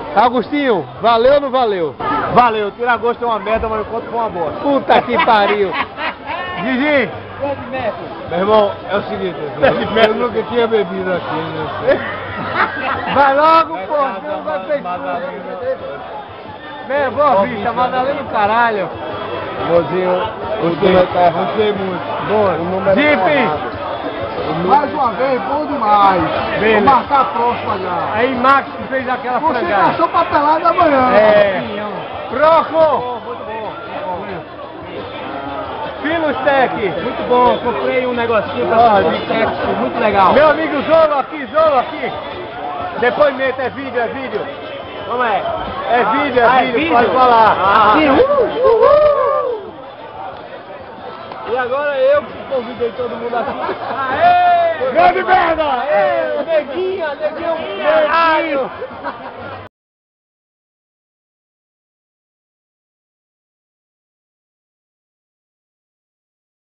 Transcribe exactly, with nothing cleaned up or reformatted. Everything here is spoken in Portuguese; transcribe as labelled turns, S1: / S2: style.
S1: Agostinho, valeu ou não valeu?
S2: Valeu, tira gosto é uma merda, mas o conto foi uma bosta.
S1: Puta que pariu.
S2: Gigi! Meu irmão, é o seguinte, eu nunca tinha bebido aqui, né?
S1: Vai logo, pô, você não vai ter Meu, boa vista, Madalena do caralho.
S2: Mozinho, gostei, gostei muito. Boa,
S1: Jeep!
S2: Mais uma vez, bom demais.
S1: Beleza.
S2: Vou marcar a próxima já.
S1: Aí Max que fez aquela
S2: Você
S1: frangada.
S2: passou papelada amanhã.
S1: É. Proco!
S2: Muito bom.
S1: Filostec!
S2: Muito bom, comprei um negocinho pra fazer sexo, muito legal.
S1: Meu amigo Zolo aqui, Zolo aqui. Depoimento, é vídeo, é vídeo.
S2: Como é?
S1: É vídeo, é
S2: Ah, é
S1: vídeo,
S2: vídeo?
S1: pode falar.
S2: Ah.
S1: Sim, uh, uhul. E agora eu que convidei todo mundo aqui. Aê!
S2: Grande merda!
S1: Aê! Neguinha, neguinho, neguinho!